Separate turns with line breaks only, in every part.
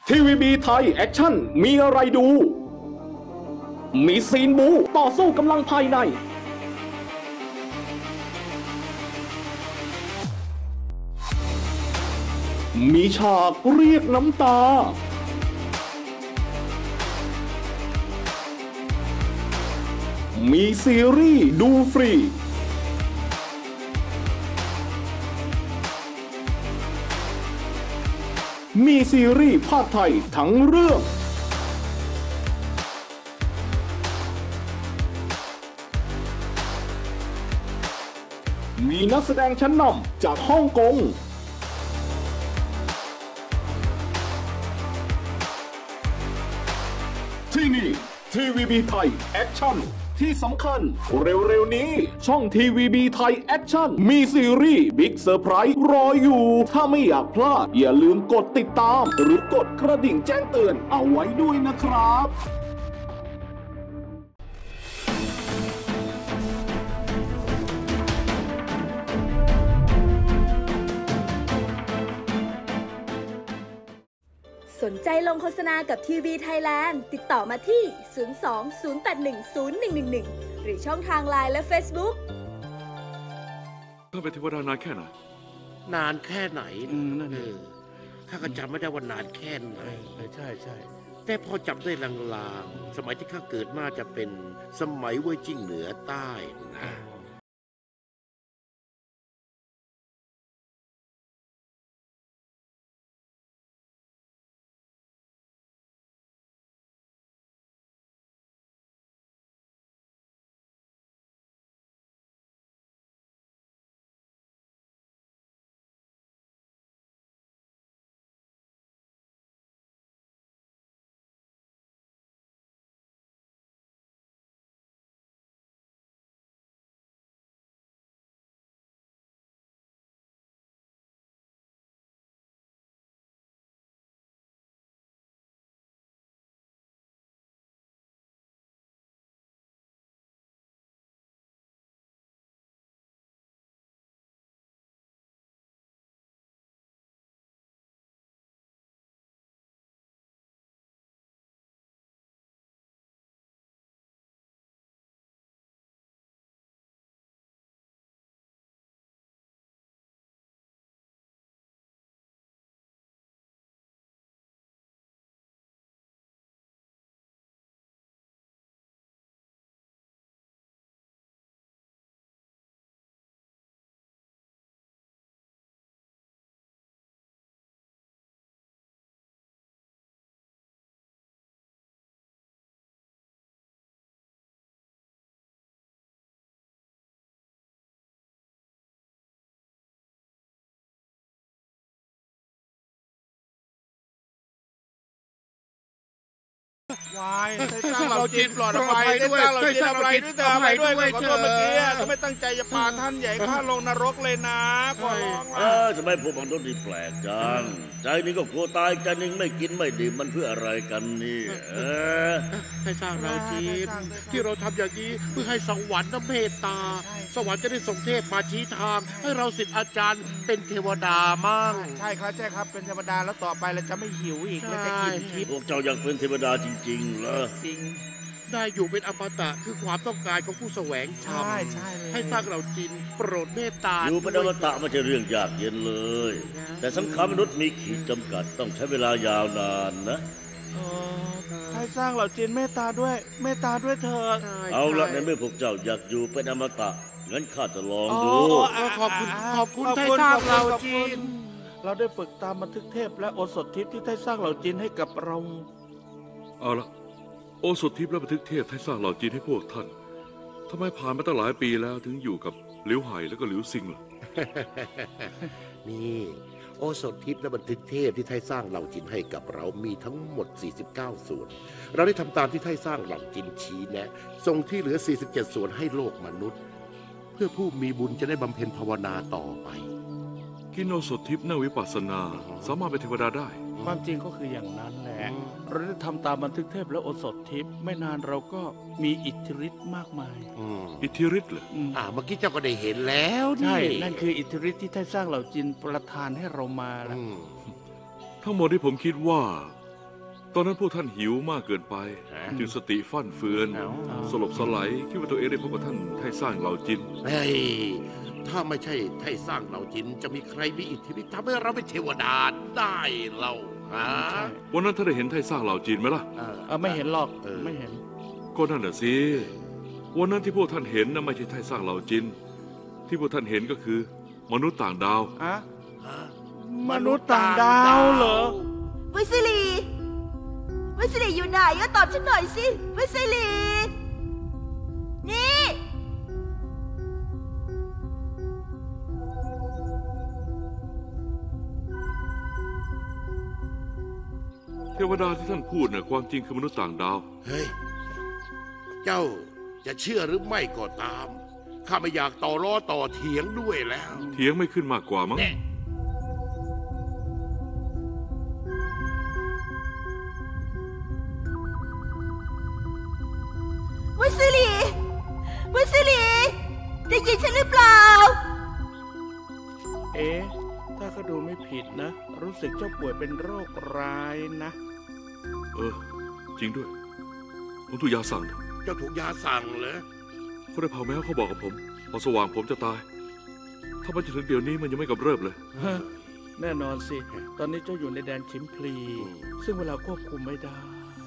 ทีวีบีไทยแอคชั่นมีอะไรดู มีซีนบูต่อสู้กำลังภายในมีฉากเรียกน้ำตามีซีรีส์ดูฟรีมีซีรีส์ภาคไทยทั้งเรื่องมีนักแสดงชั้นนำจากฮ่องกงที่นี่ทีวีบีไทยแอคชั่นที่สำคัญเร็วๆนี้ช่องทีวีบีไทยแอคชั่นมีซีรีส์บิ๊กเซอร์ไพรส์รออยู่ถ้าไม่อยากพลาดอย่าลืมกดติดตามหรือกดกระดิ่งแจ้งเตือนเอาไว้ด้วยนะครับ
สนใจลงโฆษณากับทีวีไทยแลนด์ติดต่อมาที่ 02-081-0111 หรือช่องทาง LINE และ Facebook
ต้องเป็นเทวดานานแค่ไหน
นานแค่ไหนข้าก็จำไม่ได้ว่านานแค่ไหน
ใช่ใช่
แต่พอจำได้ลางๆสมัยที่ข้าเกิดน่าจะเป็นสมัยเว่ยจิ้งเหนือใต้นะ
วายสร้างเราจีนปลอดภัยด้วยสร้างเราจีนทำอะไรด้วยขอโทษเมื่อกี้ถ้าไม่ตั้งใจจะพาท่านใหญ่ข้าลงนรกเลยนะขอร้อง
ทำไมพวกมนุษย์นี่แปลกจังใจนึงก็กลัวตายใจนึงไม่กินไม่ดื่มมันเพื่ออะไรกันนี่
ให้สร้างเราจีนที่เราทำอย่างนี้เพื่อให้สวรรค์เมตตาสวรรค์จะได้ส่งเทพมาชี้ทางให้เราศิษย์อาจารย์เป็นเทวดามั่ง
ใช่ครับเป็นเทวดาแล้วต่อไปเราจะไม่หิวอีกเราจะกินทิพย์
พวกเจ้าอยากเป็นเทวดาจริงๆเหรอ
จริง
ได้อยู่เป็นอมตะคือความต้องการของผู้แสวงธรรมให้สร้างเราจีนโปรดเมตตา
อยู่เป็นอมตะไม่ใช่เรื่องยากเย็นเลยแต่สังขารมนุษย์มีขีดจำกัดต้องใช้เวลายาวนานนะ
ให้สร้างเราจีนเมตตาด้วยเถิด
เอาละในเมื่อพวกเจ้าอยากอยู่เป็นอมตะงั้นข้าจะลองดู
ขอบคุณให้สร้างเราจีน
เราได้ฝึกตามบันทึกเทพและโอสถทิพย์ที่ได้สร้างเหล่าจีนให้กับเรา
เอาละโอสถทิพย์และบันทึกเทพให้สร้างเหล่าจีนให้พวกท่านทำไมผ่านมาตั้งหลายปีแล้วถึงอยู่กับหลิวไห่แล้วก็หลิวซิงล่ะ
นี่โอสถทิพย์และบันทึกเทพที่ไทยสร้างเหล่าจีนให้กับเรามีทั้งหมด49ส่วนเราได้ทำตามที่ไทยสร้างเหล่าจีนชี้แนะส่งที่เหลือ47ส่วนให้โลกมนุษย์เพื่อผู้มีบุญจะได้บำเพ็ญภาวนาต่อไป
กินโอสถทิพย์นั่งวิปัสสนาสามารถเป็นเทวดาได้
ความจริงก็คืออย่างนั้นแหละเราได้ทำตามบันทึกเทพและโอสถทิพย์ไม่นานเราก็มีอิทธิฤทธิ์มากมาย
อิทธิฤทธิ์เหรอ
เมื่อกี้เจ้าก็ได้เห็นแล้ว
ใช่นั่นคืออิทธิฤทธิ์ที่ท่านสร้างเหล่าจินประทานให้เรามาแล้ว
ทั้งหมดที่ผมคิดว่าตอนนั้นพวกท่านหิวมากเกินไป จึงสติฟั่นเฟือนสลบสลายคิดว่าตัวเองได้พบกับท่านไทสร้างเหล่าจิน
เฮ้ยถ้าไม่ใช่ไทสร้างเหล่าจินจะมีใครมีอิทธิฤทธิ์ทำให้เราเป็นเทวดาได้เล่าฮะ
วันนั้นท่านได้เห็นไทสร้างเหล่าจินไหมล่ะ
ไม่เห็นหรอกไม่เห็น
ก็นั่นน่ะสิวันนั้นที่พวกท่านเห็นน่ะไม่ใช่ไทสร้างเหล่าจินที่พวกท่านเห็นก็คือมนุษย์ต่างดาว
มนุษย์ต่างดาวเหรอ
วิสิลีอยู่ไหนก็ตอบฉันหน่อยสิวิสิลีนี่
เทวดาที่ท่านพูดน่ะความจริงคือมนุษย์ต่างดาว
เฮ้ยเจ้าจะเชื่อหรือไม่ก็ตามข้าไม่อยากต่อล้อต่อเถียงด้วยแล้ว
เถียงไม่ขึ้นมากกว่ามั้ง
วิสิลีได้ยินฉันหรือเปล่า
ถ้าเขาดูไม่ผิดนะรู้สึกเจ้าป่วยเป็นโรคร้ายนะ
จริงด้วยผมถูกยาสั่ง
เจ้าถูกยาสั่งเหรอ
คนได้เผาแมวเขาบอกกับผมพอสว่างผมจะตายถ้ามาจนถึงเดี๋ยวนี้มันยังไม่กำเริบเลย
แน่นอนสิตอนนี้เจ้าอยู่ในแดนชิมพลีซึ่งเวลาควบคุมไม่ได้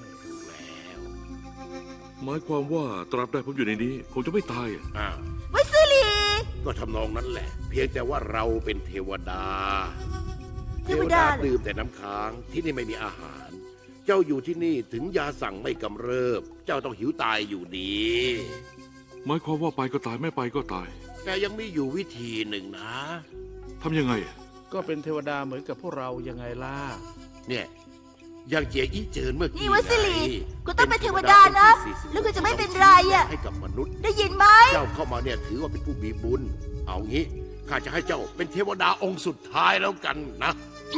หมายความว่าตราบใดผมอยู่ในนี้ผมจะไม่ตาย
วิสิลี
ก็ทำนองนั้นแหละเพียงแต่ว่าเราเป็นเทวดาดื่มแต่น้ำค้างที่นี่ไม่มีอาหารเจ้าอยู่ที่นี่ถึงยาสั่งไม่กำเริบเจ้าต้องหิวตายอยู่ดี
หมายความว่าไปก็ตายไม่ไปก็ตาย
แต่ยังมีอยู่วิธีหนึ่งนะ
ทำยังไง
ก็เป็นเทวดาเหมือนกับพวกเรายังไงล่ะ
เนี่ยอย่างเจียอี้เจินเมื่อกี้
นี่วิสิลีกูต้องเป็นเทวดานะแล้วกูจะไม่เป็นไรอ่ะ
ให้กับมนุษย์
ได้ยินไหม
เจ้าเข้ามาเนี่ยถือว่าเป็นผู้มีบุญเอางี้ข้าจะให้เจ้าเป็นเทวดาองค์สุดท้ายแล้วกันนะ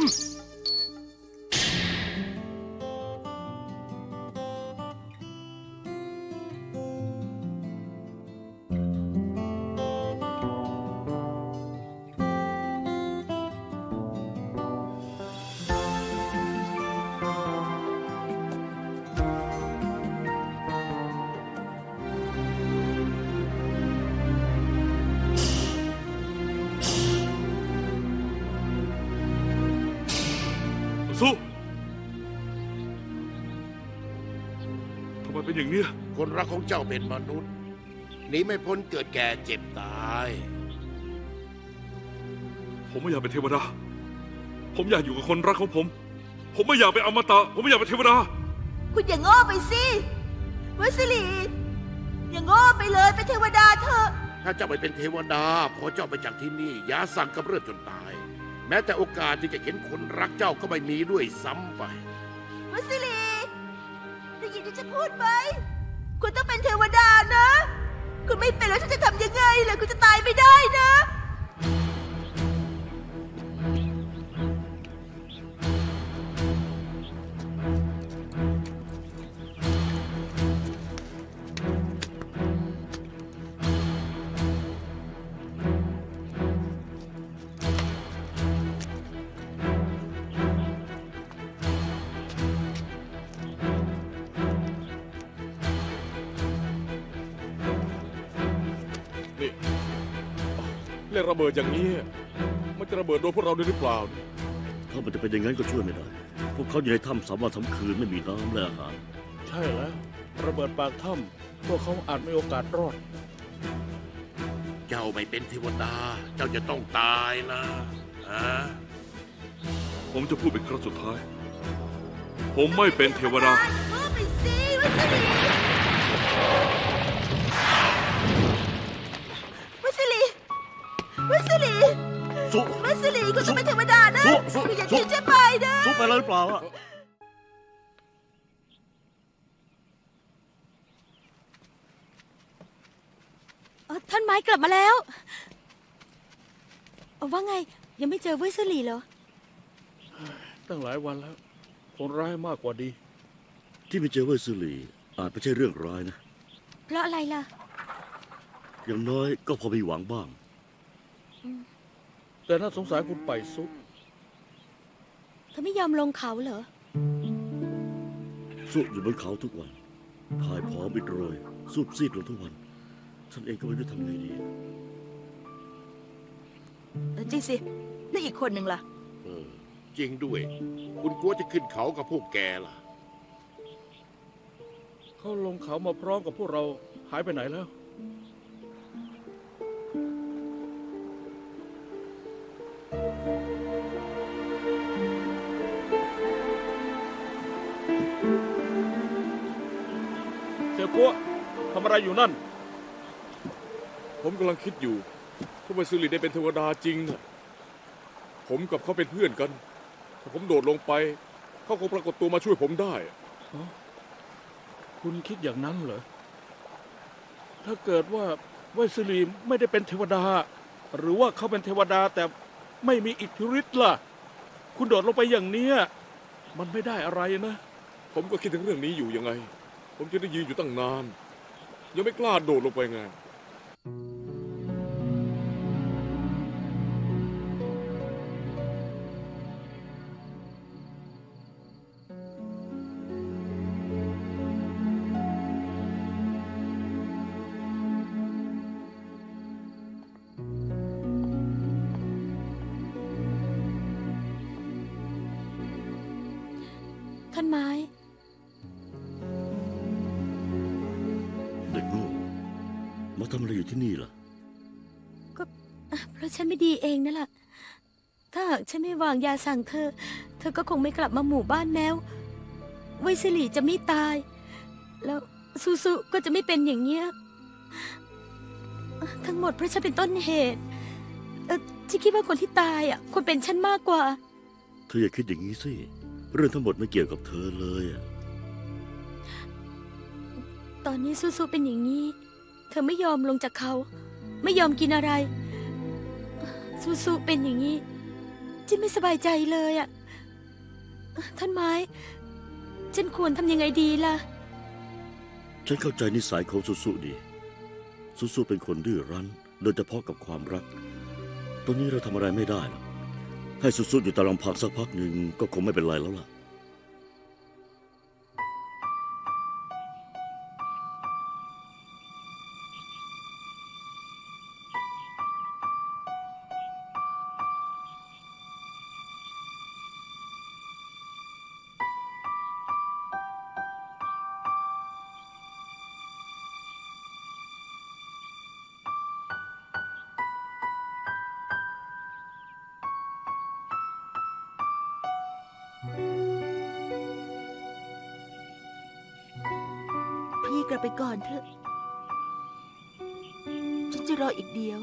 ทำไมเป็นอย่างนี้
คนรักของเจ้าเป็นมนุษย์หนีไม่พ้นเกิดแก่เจ็บตาย
ผมไม่อยากเป็นเทวดาผมอยากอยู่กับคนรักของผมไม่อยากเป็นอมตะผมไม่อยากเป็นเทวดา
คุณอย่างโง่ไปสิวิสิลีอย่างโง่ไปเลยเป็นเทวดาเถอะ
ถ้าเจ้าไปเป็นเทวดาพอเจ้าไปจากที่นี่ยาสั่งกำเริบจนตายแม้แต่โอกาสที่จะเห็นคนรักเจ้าก็ไม่มีด้วยซ้ำไป
วิสิลีได้ยินที่ฉันพูดไหมคุณต้องเป็นเทวดานะคุณไม่เป็นแล้วฉันจะทำยังไงล่ะคุณจะตายไม่ได้นะ
เล่นระเบิดอย่างนี้มันจะระเบิดโดนพวกเราได้หรือเปล่า
ถ้ามันจะเป็นอย่างนั้นก็ช่วยไม่ได้พวกเขาอยู่ในถ้ำ3 วัน3 คืนไม่มีน้ำและอาหาร
ใช่แล้วระเบิดปากถ้ำพวกเขาอาจไม่โอกาสรอด
เจ้าไม่เป็นเทวดาเจ้าจะต้องตายนะ
ผมจะพูดเป็นครั้งสุดท้ายผมไม่เป็นเทวดา
ไปสิวิสิลีวิสิลีกูจะเป็นเทวดานะกูอย่าทิ้งฉันไปนะ
ซุปไปเลยหรือเปล่า
ท่านไม้กลับมาแล้วว่าไงยังไม่เจอวิสิลีเหรอ
ตั้งหลายวันแล้วคนร้ายมากกว่าดี
ที่ไม่เจอวิสิลีอาจไม่ใช่เรื่องร้ายนะ
เพราะอะไรล่ะ
อย่างน้อยก็พอมีหวังบ้าง
แต่น่าสงสารคุณไปซุป
เธอไม่ยอมลงเขาเหรอ
สุดอยู่บนเขาทุกวันพายผอมอิดโรยสูบซีดลงทุกวันฉันเองก็ไม่รู้ทำไงดี
จริงสิแล้วอีกคนหนึ่งล่ะ
จริงด้วย คุณกลัวจะขึ้นเขากับพวกแกล่ะ
เขาลงเขามาพร้อมกับพวกเราหายไปไหนแล้วเสี่ยวกัวทำอะไรอยู่นั่น
ผมกำลังคิดอยู่ถ้าไวซิลิได้เป็นเทวดาจริงนะผมกับเขาเป็นเพื่อนกันถ้าผมโดดลงไปเขาคงปรากฏตัวมาช่วยผมได้
คุณคิดอย่างนั้นเหรอ ถ้าเกิดว่าไวซิลีไม่ได้เป็นเทวดา หรือว่าเขาเป็นเทวดาแต่ไม่มีอิทธิฤทธิ์ล่ะ คุณโดดลงไปอย่างเนี้ยมันไม่ได้อะไรนะ
ผมก็คิดถึงเรื่องนี้อยู่ยังไง ผมจะได้ยืนอยู่ตั้งนานยังไม่กล้าโดดลงไปไง
ท่านไม้
เด็กโง่มาทำอะไรอยู่ที่นี่ล่ะ
ก็เพราะฉันไม่ดีเองนั่นแหละถ้าหากฉันไม่วางยาสั่งเธอก็คงไม่กลับมาหมู่บ้านแมวไวซิลีจะไม่ตาย แล้วซูก็จะไม่เป็นอย่างเงี้ยทั้งหมดเพราะฉันเป็นต้นเหตุฉันคิดว่าคนที่ตายอ่ะควรเป็นฉันมากกว่า
เธออย่าคิดอย่างนี้สิเรื่องทั้งหมดไม่เกี่ยวกับเธอเลยอะ
ตอนนี้ซูเป็นอย่างนี้เธอไม่ยอมลงจากเขาไม่ยอมกินอะไรซูเป็นอย่างนี้ฉันไม่สบายใจเลยอ่ะท่านไม้ฉันควรทำยังไงดีล่ะ
ฉันเข้าใจนิสัยของสุดีสุเป็นคนดื้อรั้นโดยเฉพาะกับความรักตอนนี้เราทำอะไรไม่ได้หรอกให้สุอยู่ตามลำพังสักพักหนึ่งก็คงไม่เป็นไรแล้วล่ะ
พี่กลับไปก่อนเถอะฉันจะรออีกเดียว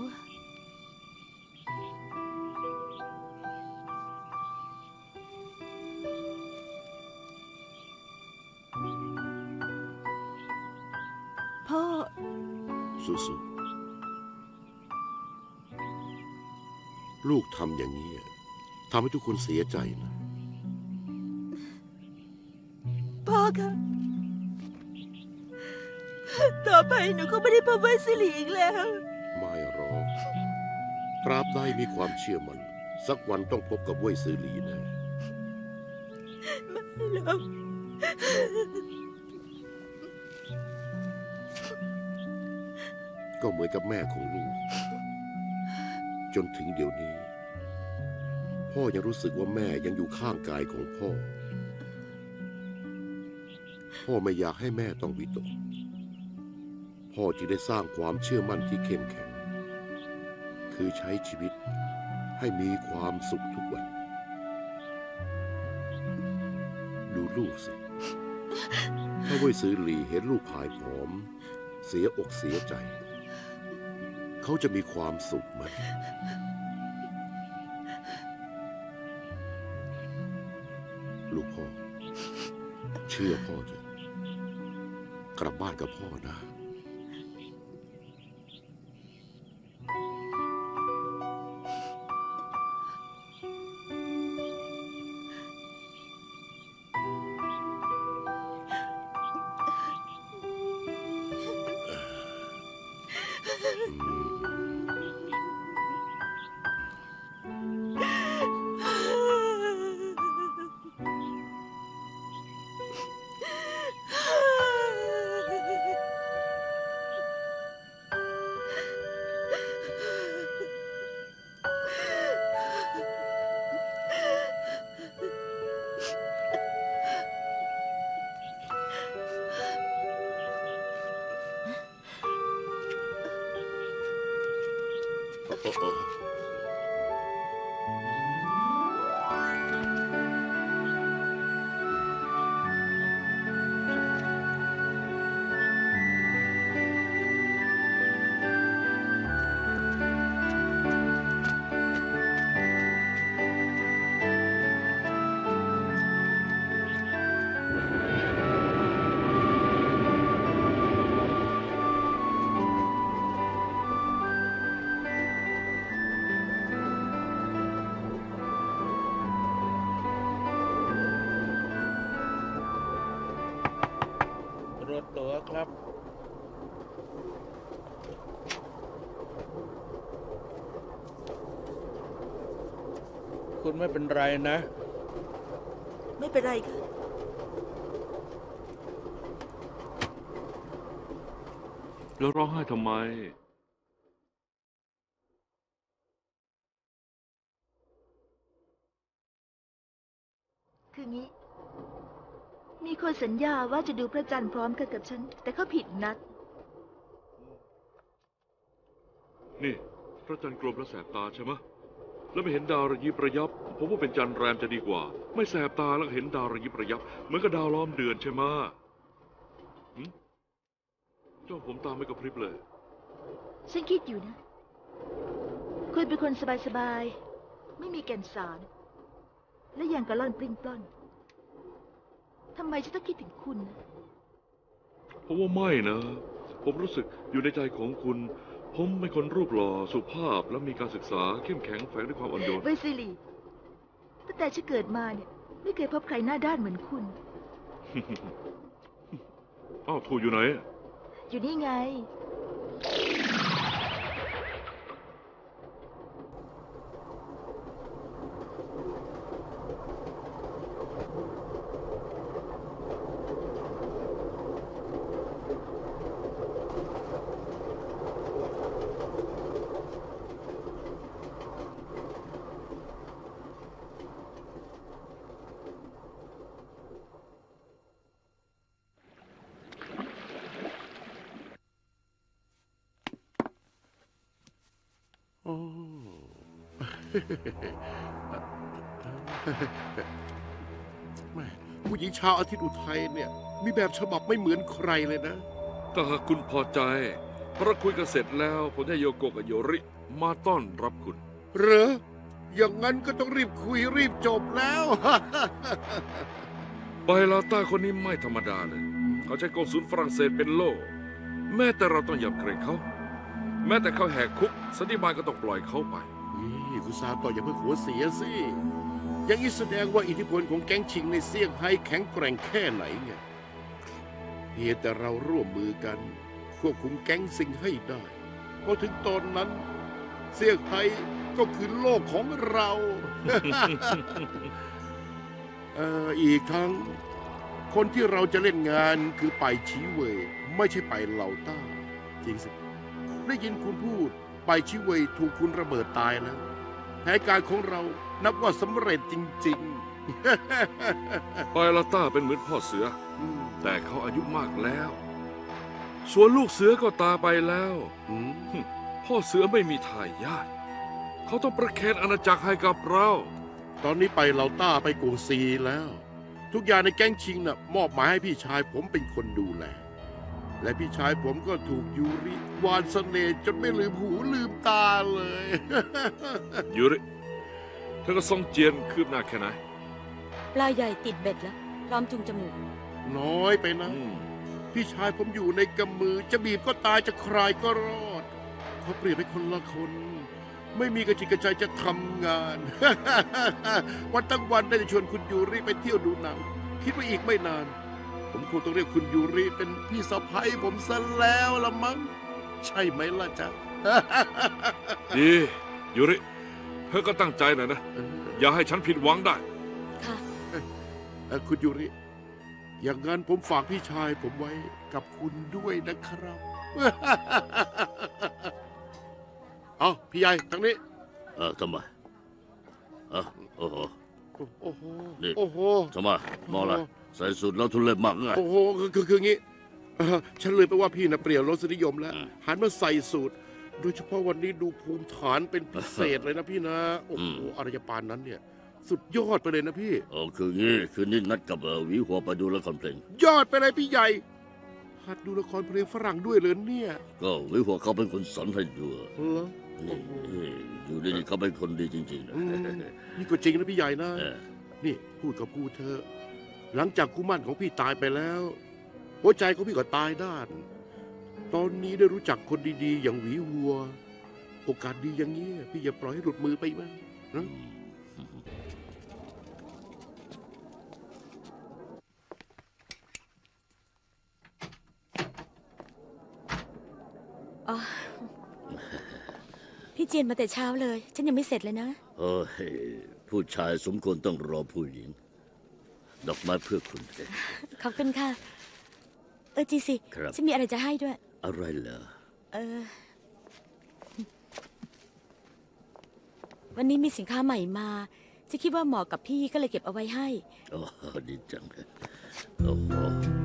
พ่อ
สุ
ลูกทำอย่างนี้ทำให้ทุกคนเสียใจนะ
พ่อครับต่อไปหนูก็ไม่ได้พบไวซิลีอีกแล้ว
ไม่หรอกตราบใดมีความเชื่อมันสักวันต้องพบกับเว่ยซือหลีนะ
ไม่หรอก
ก็เหมือนกับแม่ของลูกจนถึงเดี๋ยวนี้พ่อยังรู้สึกว่าแม่ยังอยู่ข้างกายของพ่อไม่อยากให้แม่ต้องวิตกพ่อจึงได้สร้างความเชื่อมั่นที่เข้มแข็งคือใช้ชีวิตให้มีความสุขทุกวันดูลูกสิถ้าเว่ยซือหลีเห็นลูกผายผอมเสียอกเสียใจเขาจะมีความสุขไหมลูกพ่อเชื่อพ่อเถอะกลับบ้านกับพ่อนะ
รถตั๋วครับ คุณไม่เป็นไรนะ
ไม่เป็นไรค่ะ
แล้วร้องไห้ทำไม
คืองี้ มีคนสัญญาว่าจะดูพระจันทร์พร้อมกันกับฉัน แต่เขาผิดนัด
นี่พระจันทร์กลมและแสบตาใช่ไหมแล้วไม่เห็นดาวระยิบระยับผมว่าเป็นจันทร์แรมจะดีกว่า ไม่แสบตาแล้วเห็นดาวระยิบระยับเหมือนกับดาวล้อมเดือนใช่ไหมจ้องผมตาไม่กระพริบเลย
ฉันคิดอยู่นะ คุณเป็นคนสบายๆ ไม่มีแก่นสาร และยังกระล่อนปลิ้นปล้อนทำไมฉันต้องคิดถึงคุณนะ
ผมว่าไม่นะ ผมรู้สึกอยู่ในใจของคุณ ผมเป็นคนรูปหล่อสุภาพและมีการศึกษาเข้มแข็งแฝงด้วยความอ่อนโยน
เวซิลีตั้งแต่ฉันเกิดมาเนี่ย ไม่เคยพบใครหน้าด้านเหมือนคุณ
อ้าวถูกอยู่ไหน
อยู่นี่ไง
โอ้แม่ผู้หญิงชาวอาทิตย์อุทัยเนี่ย มีแบบฉบับไม่เหมือนใครเลยนะ
ถ้าหากคุณพอใจเพราะคุยกันเสร็จแล้วผมจะโยโกะกับโยริมาต้อนรับคุณ
เหรอ อย่างนั้นก็ต้องรีบคุยรีบจบแล้ว
ไบลาต้าคนนี้ไม่ธรรมดาเลย เขาใช้กองศูนย์ฝรั่งเศสเป็นโล่ แม้แต่เราต้องยำเกรงเขา แม้แต่เขาแหกคุกสันติบาลก็ต้องปล่อยเขาไป
นี่คุณซาโตะอย่าเพิ่งหัวเสียสิ อย่างนี้แสดงว่าอิทธิพลของแก๊งชิงในเซี่ยงไฮ้แข็งแกร่งแค่ไหนไงเพียงแต่เราร่วมมือกัน ควบคุมแก๊งซิงให้ได้พอถึงตอนนั้นเซี่ยงไฮ้ก็คือโลกของเรา อีกทั้งคนที่เราจะเล่นงานคือไปชีเวยไม่ใช่ไปเหล่าต้าจริงสิได้ยินคุณพูดไปชีเวยถูกคุณระเบิดตายแล้วแผนการของเรานับว่าสำเร็จจริงๆ
ไบลาต้าเป็นเหมือนพ่อเสือ
อืม
แต่เขาอายุมากแล้ว ส่วนลูกเสือก็ตายไปแล้ว
อืม
พ่อเสือไม่มีทายาทเขาต้องประเคนอาณาจักรให้กับเรา
ตอนนี้ไปเหล่าต้าไปกวงซีแล้ว ทุกอย่างในแก๊งชิงน่ะมอบหมายให้พี่ชายผมเป็นคนดูแล และพี่ชายผมก็ถูกยูริวานเสน่ห์จนไม่ลืมหูลืมตาเลย
ยูริเธอก็ทรงเจียนคืบหน้าแค่ไหน
ปลาใหญ่ติดเบ็ดแล้วพร้อมจุงจมูก
น้อยไปนะ พี่ชายผมอยู่ในกำมือจะบีบก็ตายจะคลายก็รอด เขาเปลี่ยนเป็นคนละคน ไม่มีกระจิตกระใจจะทำงาน วันตั้งวันได้จะชวนคุณยูริไปเที่ยวดูหนัง คิดว่าอีกไม่นาน ผมคงต้องเรียกคุณยูริเป็นพี่สะใภ้ผมซะแล้วละมั้ง ใช่ไหมล่ะจ๊ะ
ดียูริเธอก็ตั้งใจหน่อยนะ อย่าให้ฉันผิดหวังได้
ค่ะ
คุณยูริอย่างนั้นผมฝากพี่ชายผมไว้กับคุณด้วยนะครับ เอาพี่ใหญ่ทางนี้
ทำไมโอ้โห
โอ้โห
นี่
โอ้โห
ทำไมมองอะไรใส่สูทแล้วทุเรศมากไง
โอ้โหคืองี้ฉันเลยไปว่าพี่นะเปลี่ยนรสนิยมแล้ว หันมาใส่สูตร โดยเฉพาะวันนี้ดูภูมิฐานเป็นพิเศษเลยนะพี่นะ โอ้โหอารยปานนั้นเนี่ย สุดยอดไปเลยนะพี่
คืองี้คืนนี้นัดกับหวีหัวไปดูละครเพลง
ยอดไปเลยพี่ใหญ่ หัดดูละครเพลงฝรั่งด้วยเลยเนี่ย
ก็หวีหัวเขาเป็นคนสอนให้ดู
เหรอ
นี่อยู่ดีๆเขาเป็นคนดีจริงๆนะ
นี่ก็จริงนะพี่ใหญ่นะ
เออ
นี่พูดกับกูเธอะหลังจากคู่หมั่นของพี่ตายไปแล้ว หัวใจของพี่ก็ตายด้าน ตอนนี้ได้รู้จักคนดีๆ อย่างหวีหัว โอกาสดีอย่างนี้พี่อย่าปล่อยให้หลุดมือไปมั้งนะ
อ๋อ พี่เจียนมาแต่เช้าเลย ฉันยังไม่เสร็จเลยนะ
โอ้ยผู้ชายสมควรต้องรอผู้หญิง ดอกไม้เพื่อคุณ
ขอบคุณค่ะ จีสิ
ครับ
ฉันมีอะไรจะให้ด้วย
อะไรเหรอ
วันนี้มีสินค้าใหม่มาฉันคิดว่าเหมาะกับพี่ก็เลยเก็บเอาไว้ให้
โอ้ดีจังโอ้โห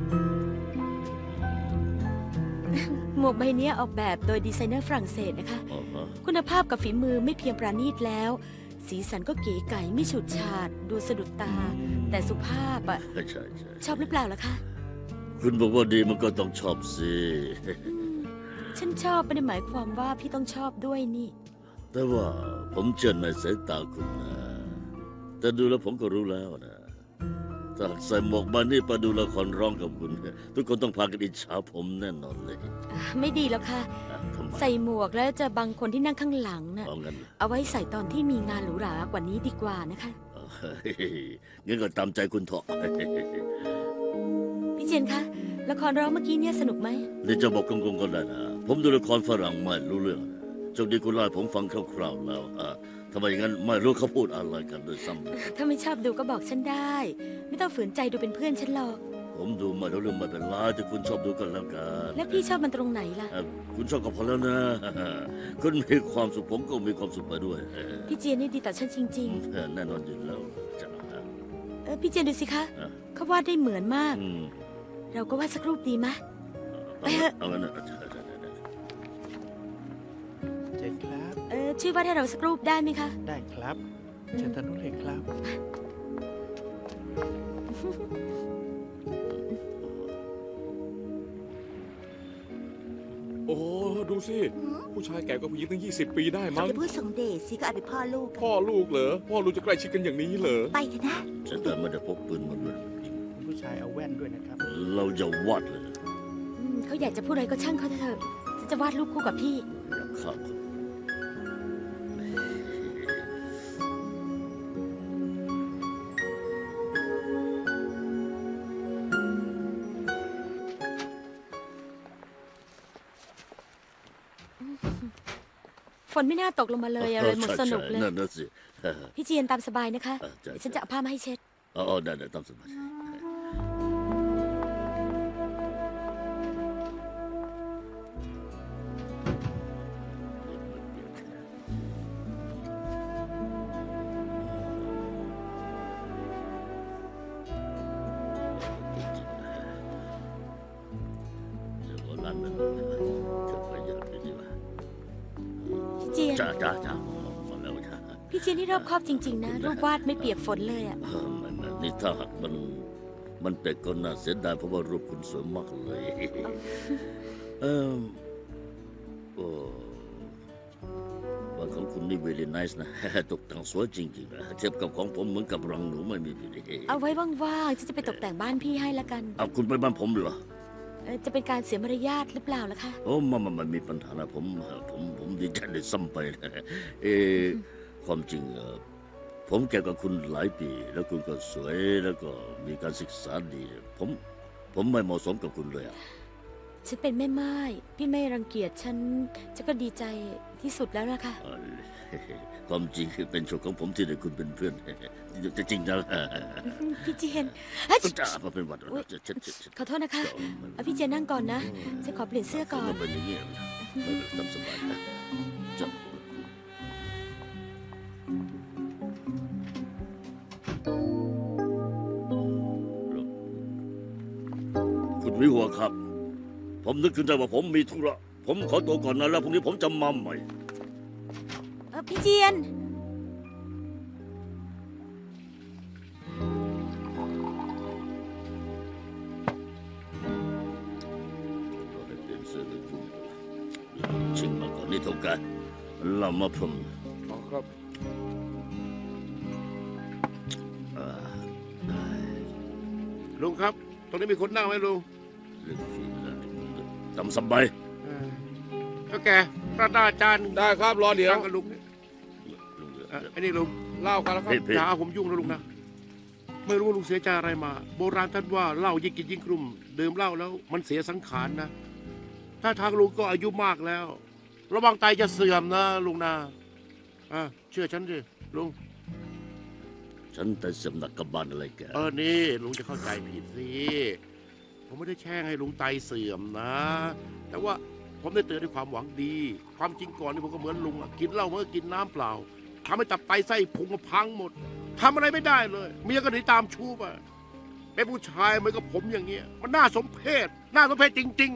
หมวกใบนี้ออกแบบโดยดีไซเนอร์ฝรั่งเศสนะคะ คุณภาพกับฝีมือไม่เพียงประณีตแล้ว สีสันก็เก๋ไก๋ไม่ฉูดฉาดดูสะดุดตา แต่สุภาพอ่ะ
ใช่
ชอบหรือเปล่าล่ะคะ
คุณบอกว่าดีมันก็ต้องชอบสิ
ฉันชอบไม่ได้หมายความว่าพี่ต้องชอบด้วยนี่
แต่ว่าผมเชื่อในสายตาคุณนะ แต่ดูแล้วผมก็รู้แล้วนะถ้าใส่หมวกมานี่ไปดูละครร้องกับคุณ ทุกคนต้องพากันอิจฉาผมแน่นอนเลย
ไม่ดีแล้วค่ะ
ทำไม
ใส่หมวกแล้วจะบังคนที่นั่งข้างหลังน่ะ
เอางั้นเหรอ
เอาไว้ใส่ตอนที่มีงานหรูหรากว่านี้ดีกว่านะคะ
เฮ้ยงั้นก็ตามใจคุณเถอะ
พี่เจียนคะละครร้องเมื่อกี้เนี่ยสนุกไหม
นี่จะบอกกงๆก็ได้นะ ผมดูละครฝรั่งไม่รู้เรื่องโชคดีคุณเล่าให้ผมฟังคร่าวๆแล้วทำไมอย่างนั้นไม่รู้เขาพูดอะไรกันด้วยซ้ำ
ถ้าไม่ชอบดูก็บอกฉันได้ ไม่ต้องฝืนใจดูเป็นเพื่อนฉันหรอก
ผมดูไม่รู้เรื่องไม่เป็นไรแต่คุณชอบดูกันแล้วกัน
แล้วพี่ชอบมันตรงไหนล่ะ
คุณชอบก็พอแล้วนะ คุณมีความสุขผมก็มีความสุขไปด้วย
พี่เจียนนี่ดีต่อฉันจริง
แน่นอนอยู่แล้วจ้ะ
ๆพี่เจียนดูสิคะเขาวาดได้เหมือนมาก
อืม
เราก็วาดสักรูปดีไหมไปเถอะ
เอางั้นนะ
เชิญครับ
ช่วยวาดให้เราสักรูปได้ไหมคะ
ได้ครับเชิญทางนู้นเลยครับ
โอ้ดูสิ ผู้ชายแก่กว่าผู้หญิงตั้ง20 ปีได้มั้ง
จะพูดส่งเดชสิก็อาจเป็นพ่อลูก
พ่อลูกเหรอ พ่อลูกจะใกล้ชิดกันอย่างนี้เหรอ
ไปเถอะนะ
ฉันแต่ไม่ได้พกปืนมาด้วย
คุณผู้ชายเอาแว่นด้วยนะครับ
เราจะวาดเลย
เขาอยากจะพูดอะไรก็ช่างเขาเถอะฉันจะวาดรูปคู่กับพี่
รักข้าวคน
ฝนไม่น่าตกลงมาเลยอะไรหมดสนุกเลย
นั่นน่ะสิ
พี่เจียนตามสบายนะคะ
ใช่
เดี๋ยวฉันจะเอาผ้ามาให้เช็ด
อ๋อได้ตามสบายเดี๋ยวร้านนั้นจะไปเยอะไปดีกว่า
พี่เจียน
จ้าพอแล้วจ้า
พี่เจียนนี่รอบคอบจริง ๆ นะ รูปวาดไม่เปียกฝนเลยอ่ะ
นี่ถ้าหากมันเป็ดก็น่าเสียดายเพราะว่ารูปคุณสวยมากเลยโอ้ว่าของคุณนี่ very nice นะ ตกแต่งสวยจริงๆนะเทียบกับของผมเหมือนกับรังหนูไม่มีผิด
เอาไว้ว่างๆฉันจะไปตกแต่งบ้านพี่ให้ละกัน
เอาคุณไปบ้านผมเหรอ
จะเป็นการเสียมารยาทหรือเปล่าล่ะคะ
โอ้มันมีปัญหานะผมดีใจเลยซ้ำไปนะความจริงผมแก่กว่าคุณหลายปี แล้วคุณก็สวยแล้วก็มีการศึกษาดี ผมไม่เหมาะสมกับคุณเลยอ่ะ
ฉันเป็นแม่ไม้พี่ไม่รังเกียจฉันก็ดีใจที่สุดแล้วล่ะค่ะ
ความจริงคือเป็นโชคของผมที่ได้คุณเป็นเพื่อนจะจริงนะ
พี่เจียน
ก็จะมาเป็นหวัด
ขอโทษนะคะพี่เจียนนั่งก่อนนะฉันขอเปลี่ยนเสื้อก่อน
เป็นอย่างนี้ไม่เป็นตามสบายนะจับคุณวิหัวครับผมนึกขึ้นได้ว่าผมมีธุระผมขอตัวก่อนนะแล้วพรุ่งนี้ผมจะมาใหม่
พี่เจียน
ชิงมาก่อนนี่เท่ากันเรามาพรม
ครับ
ลุงครับ ตรงนี้มีคนนั่งไหมลุง
ตามสบาย
ก็แกพระอาจารย์
ได้ครับรอเดี๋ยว
นั่งกับลุงนี่ไอ้นี่ลุง
เล่ากันแล้วครับ
อย่าเอาผมยุ่งนะลุงนะไม่รู้ว่าลุงเสียใจอะไรมา โบราณท่านว่าเหล้ายิ่งกินยิ่งกลุ่มดื่มเหล้าแล้วมันเสียสังขารนะถ้าทางลุงก็อายุมากแล้วระวังไตจะเสื่อมนะลุงนะเชื่อฉันดิลุง
ฉันแต่เสื่อมหนักกับบ้านอะไรแก
นี่ลุงจะเข้าใจผิดสิผมไม่ได้แช่งให้ลุงไตเสื่อมนะ แต่ว่าผมได้เตือนด้วยความหวังดี ความจริงก่อนนี่ผมก็เหมือนลุงกินเหล้าเมื่อกินน้ำเปล่าทำให้ตับไตไส้พุงก็พังหมดทำอะไรไม่ได้เลยเมียก็หนีตามชู้ไปเป็นผู้ชายเหมือนกับผมอย่างเงี้ยมันน่าสมเพชจริง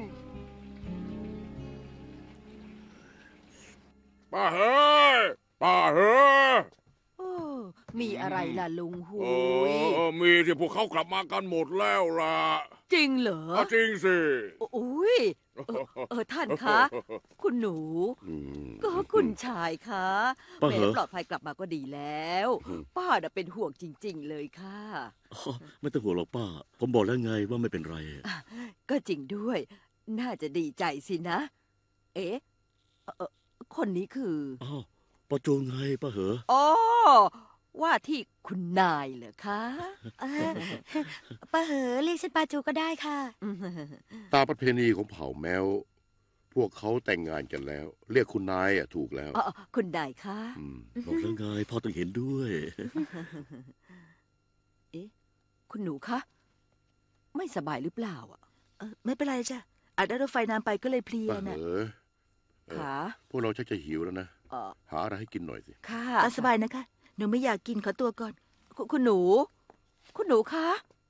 ๆ
ป้าเฮ้ยป้าเฮ้ย
โอ้มีอะไรล่ะลุงหุย
มีที่พวกเขากลับมากันหมดแล้วล่ะ
จริงเหรอ
จริงสิ
อุ้ยท่านคะ คุณหนู ก็คุณชายคะแม่ปลอดภัยกลับมาก็ดีแล้ว ป้าน่ะเป็นห่วงจริงๆเลยค่ะ
ไม่ต้องห่วงหรอกป้าผมบอกแล้วไงว่าไม่เป็นไร
ก็จริงด้วย น่าจะดีใจสินะ เอ๊ะคนนี้คือ
ป้าโจไงป้าเหอ
อ๋อว่าที่คุณนายเหรอคะ
ป้าเหอเรียกฉันป้าจูก็ได้ค่ะ
ตามประเพณีของเผ่าแมวพวกเขาแต่งงานกันแล้ว เรียกคุณนายถูกแล้ว
คุณนายคะ
บอกแล้วไงพ่อต้องเห็นด้วย
เอ๊ะคุณหนูคะไม่สบายหรือเปล่าไม่เป็นไรจ้ะอาจได้รถไฟนานไปก็เลยเพลียนะค่ะ
พวกเราชักจะหิวแล้วนะหาอะไรให้กินหน่อยสิ
ค่ะสบายนะคะหนูไม่อยากกินขอตัวก่อนคุณหนูคะ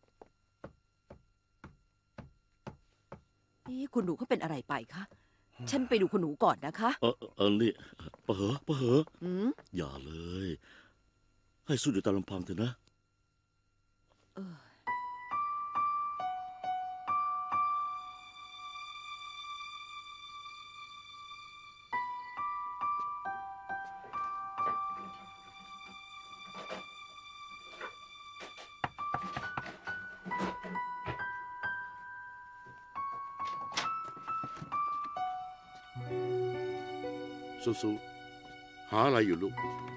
นี่คุณหนูเขาเป็นอะไรไปคะฉันไปดูคุณหนูก่อนนะคะ
นี่ป้าเหออย่าเลยให้สู้อยู่ตามลำพังเถอะนะ
สู้หาอะไรอยู่ลูก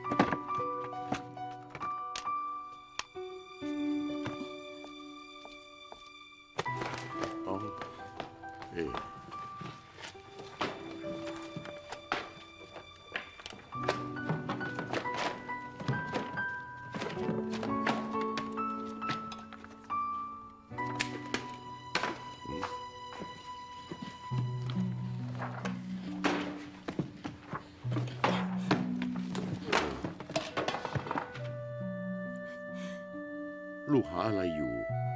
ลูกหาอะไรอยู่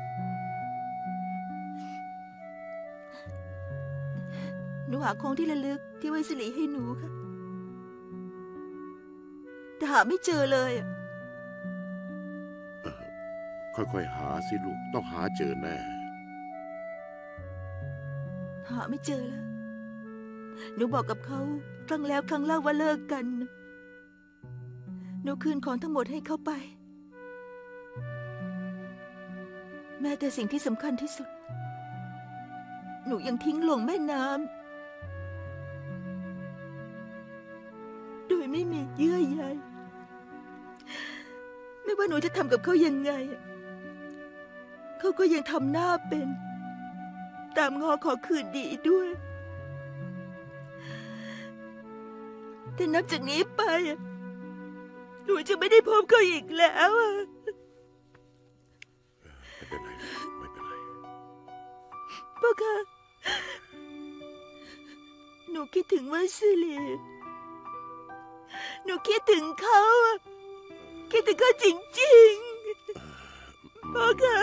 หนูหาของที่ระลึกที่ไว้สิริให้หนูค่ะแต่หาไม่เจอเลย
ค่อยๆหาสิลูกต้องหาเจอแน่
หาไม่เจอแล้วหนูบอกกับเขาครั้งแล้วครั้งเล่าว่าเลิกกันหนูคืนของทั้งหมดให้เขาไปแม้แต่สิ่งที่สำคัญที่สุดหนูยังทิ้งลงแม่น้ำโดยไม่มีเยื่อใยไม่ว่าหนูจะทำกับเขายังไงเขาก็ยังทำหน้าเป็น
ตามง้อขอคืนดีด้วยแต่นับจากนี้ไปหนูจะไม่ได้พบเขาอีกแล้ว
ไม่เป็นไรไม่เป็นไร
พ่อคะหนูคิดถึงวัสลีหนูคิดถึงเขาคิดถึงเขาจริงๆพ่อคะ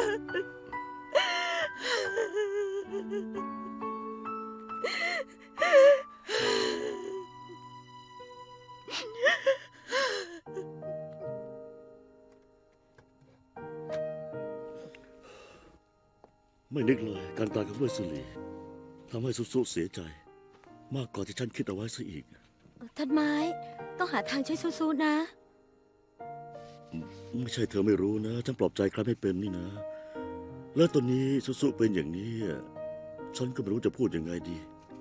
ไม่นึกเลยการตายของเวสลีย์ทำให้ซุซุเสียใจมากกว่าที่ฉันคิดเอาไว้ซะอีก
ท่านไม้ต้องหาทางช่วยซุๆนะ
ไม่ใช่เธอไม่รู้นะฉันปลอบใจใครไม่เป็นนี่นะแล้วตอนนี้ซุเป็นอย่างนี้ฉันก็ไม่รู้จะพูดยังไงดี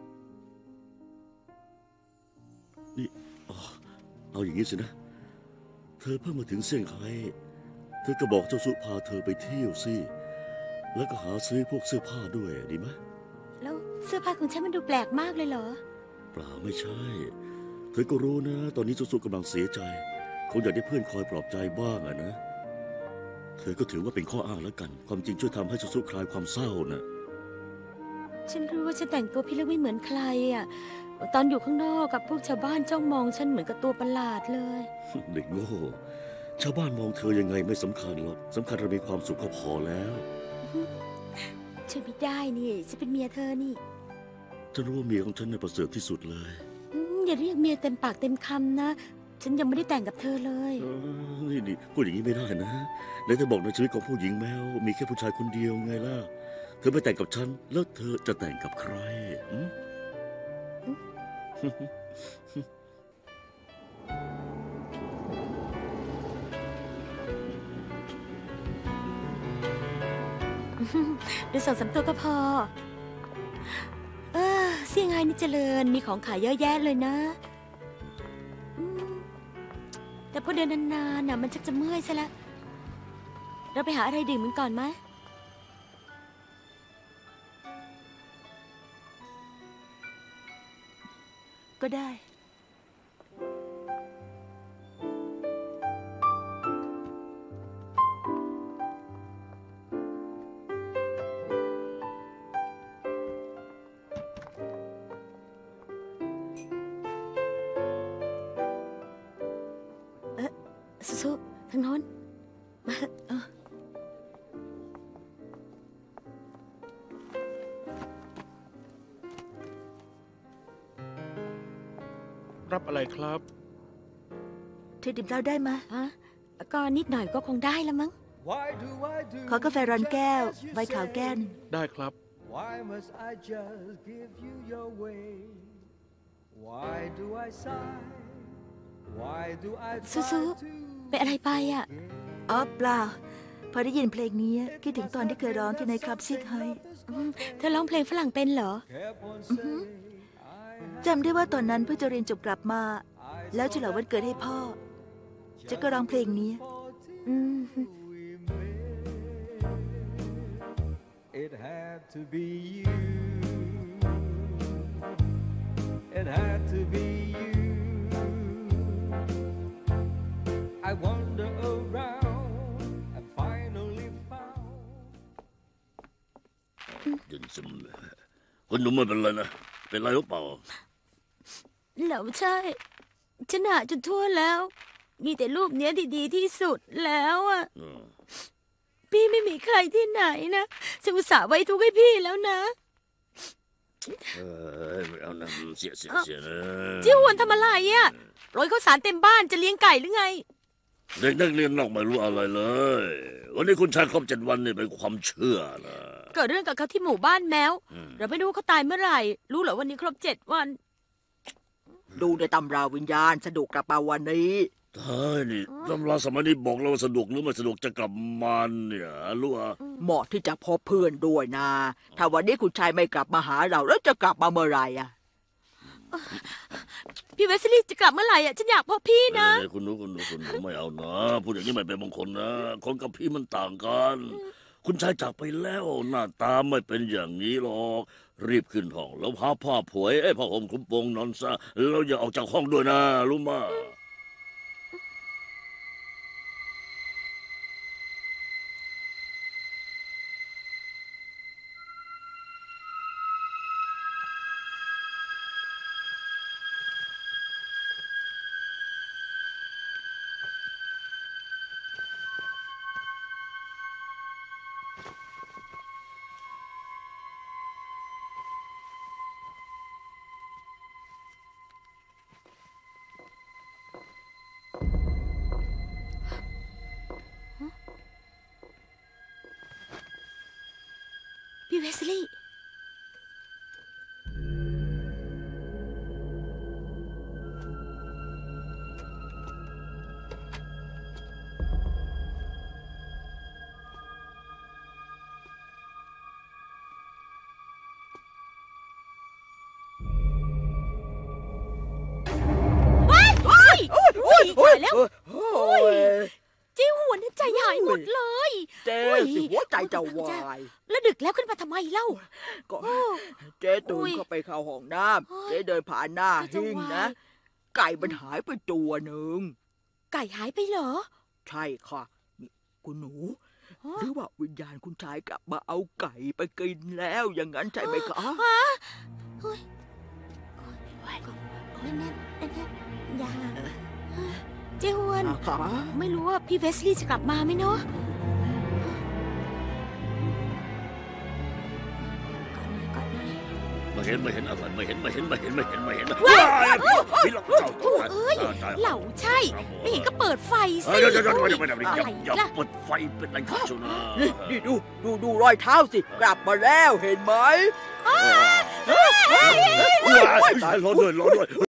นี่เอาอย่างนี้สินะเธอเพิ่งมาถึงเซี่ยงไฮ้เธอก็บอกเจ้าซุพาเธอไปเที่ยวสิแล้วก็หาซื้อพวกเสื้อผ้าด้วยดีไหม
แล้วเสื้อผ้าของฉันมันดูแปลกมากเลยเหรอ
เปล่าไม่ใช่เธอก็รู้นะตอนนี้ซุกำลังเสียใจคงอยากได้เพื่อนคอยปลอบใจบ้างอะนะเธอก็ถือว่าเป็นข้ออ้างแล้วกันความจริงช่วยทำให้ซุคลายความเศร้านะ
ฉันรู้ว่าฉันแต่งตัวพิลึกไม่เหมือนใครอะตอนอยู่ข้างนอกกับพวกชาวบ้านจ้องมองฉันเหมือนกับตัวประหลาดเลย
เด็กโง่ชาวบ้านมองเธอยังไงไม่สำคัญหรอกสำคัญเรามีความสุขก็พอแล้ว
ช่วยไม่ได้นี่ฉันเป็นเมียเธอนี่
ฉันรู้ว่าเมียของฉันน่ะประเสริฐที่สุดเลย
อย่าเรียกเมียเต็มปากเต็มคำนะฉันยังไม่ได้แต่งกับเธอเลย
นี่พูดอย่างนี้ไม่ได้นะแล้วเธอบอกในชีวิตของผู้หญิงแมวมีแค่ผู้ชายคนเดียวไงล่ะเธอไปแต่งกับฉันแล้วเธอจะแต่งกับใคร
ดู2-3ตัวก็พอเซี่ยงไฮ้นี่เจริญมีของขายเยอะแยะเลยนะแต่พอเดินนานๆน่ะมันชักจะเมื่อยซะแล้วเราไปหาอะไรดื่มกันก่อนไหม
ก็ได้
ซุทางโน้น
รับอะไรครับ
เธอดื่มเหล้าได้ไหม
ก็นิดหน่อยก็คงได้ละมั้ง
ขอกาแฟร้อนแก้วไวน์ขาวแก้วนึง
ได้ครับ
ซุเป็นอะไรไปอ่ะ
เปล่าพอได้ยินเพลงนี้คิดถึงตอนที่เคยร้องที่ในคลับซิกไฮ
เธอร้องเพลงฝรั่งเป็นเหรอ
จำได้ว่าตอนนั้นเพิ่งจะเรียนจบกลับมาแล้วฉลองวันเกิดให้พ่อจะก็ร้องเพลงนี้
It had to be you. It had to be you. I wander around and finally found.
ยินซึมคนหนุ่มไม่เป็นไรนะเป็นไรหรือเปล่า
แล้วใช่ฉันหาจนทั่วแล้วมีแต่รูปเนี้ยดีๆที่สุดแล้วอ่ะพี่ไม่มีใครที่ไหนนะฉันอุตส่าห์ไว้ทุกข์ให้พี่แล้วนะ
ไม่เอานะเสียนะ
จิ๋วหวนทำอะไรอ่ะโรยข้าวสารเต็มบ้านจะเลี้ยงไก่หรือไง
เด็กนักเรียนนอกไม่รู้อะไรเลยวันนี้คุณชายครบ7 วันนี่เป็นความเชื่อนะ
เกิดเรื่องกับเขาที่หมู่บ้านแมวเราไม่รู้เขาตายเมื่อไหร่รู้เหรอวันนี้ครบ7 วัน
ดูในตำราวิญญาณสะดวกกลับมาวันนี้
ใช่นี่ตำราสมัยนี้บอกแล้วว่าสะดวกหรือไม่สะดวกจะกลับมาเนี่ยรู้อ่ะ
เหมาะที่จะพบเพื่อนด้วยนะถ้าวันนี้คุณชายไม่กลับมาหาเราแล้วจะกลับมาเมื่อไหร่อ่ะ
พี่เวสลีย์จะกลับเมื่อไหร่อ่ะฉันอยากพบพี่นะ
คุณหนูไม่เอานะพูดอย่างนี้ไม่เป็นมงคลนะคนกับพี่มันต่างกันคุณชายจากไปแล้วหน้าตาไม่เป็นอย่างนี้หรอกรีบขึ้นห้องแล้วหาผ้าผวยผ้าห่มคลุมโปงนอนซะแล้วอย่าออกจากห้องด้วยนะรู้มา
พี่เวสลีย์ตายแล้วเจ้าหัวนี่ใจหายหมดเลย
เจ๊สิหัวใจจะวาย
แล้วดึกแล้วขึ้นมาทำไมเล่า
ก็เจ๊ตื่นเข้าไปเข้าห้องน้ำเจ๊เดินผ่านหน้าหิ้งนะไก่มันหายไปตัวหนึ่ง
ไก่หายไปเหรอ
ใช่ค่ะนี่คุณหนูหรือว่าวิญญาณคุณชายกลับมาเอาไก่ไปกินแล้วอย่างนั้นใช่ไหมคะ
นั่นอย่าเจ้าหวนไม่รู้ว่าพี่เวสลีย์จะกลับมาไหมเนาะ
ไม่เห็นอะไรไม่เห็น
ว้ายเหล่าใช่ไม่เห็นก็เปิดไฟสิ
อย่าเปิดไฟเป็นไรครับชูนะ
นี่ดูรอยเท้าสิกลับมาแล้วเห็นไหม
ตายร้อนด้วย